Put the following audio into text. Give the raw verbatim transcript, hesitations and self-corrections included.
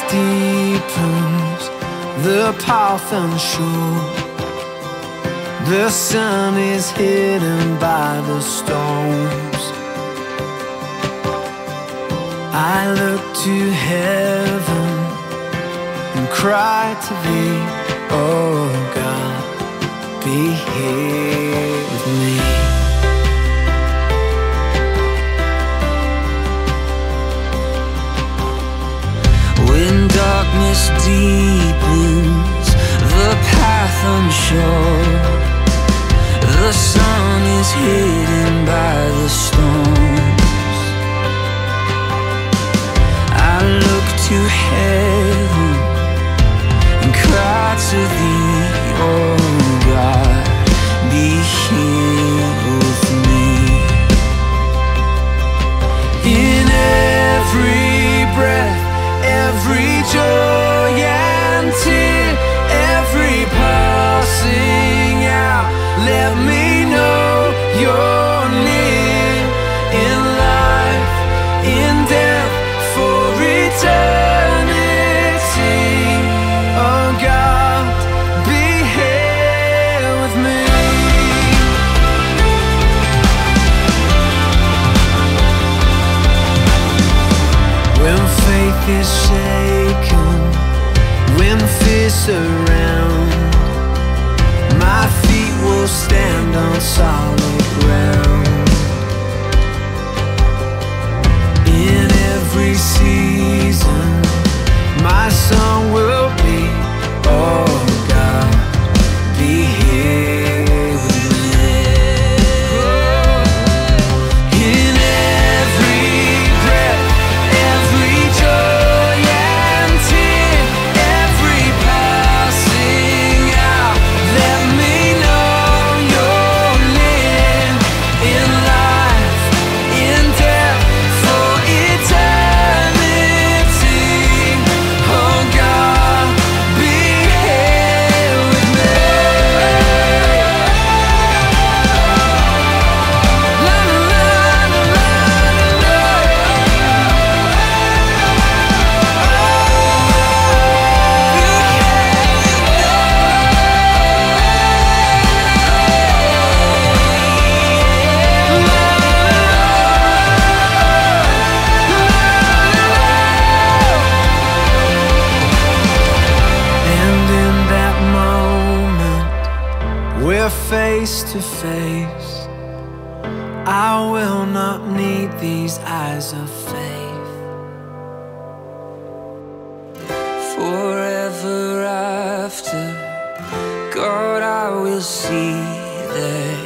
deepens, the path unsure. The sun is hidden by the storms. I look to heaven and cry to thee, oh God, be here with me. When darkness deepens, the path unsure, the sun is hidden by the storms. I look to heaven and cry to thee, oh God, be here with me. In every breath, every joy and tear, every passing out, let me know you're near. In life, in death, for eternity, oh God, be here with me. When faith is shaken, when fear surrounds, my feet will stand on solid ground. In every season, my song will be, oh God, be here with me. In every breath, every joy and tear, every passing out, let me know you're near. In life, in death, for eternity, oh God, be here with me. La, la, la, la, la, and in that moment, we're face to face. I will not need these eyes of faith. Forever after, God, I will see that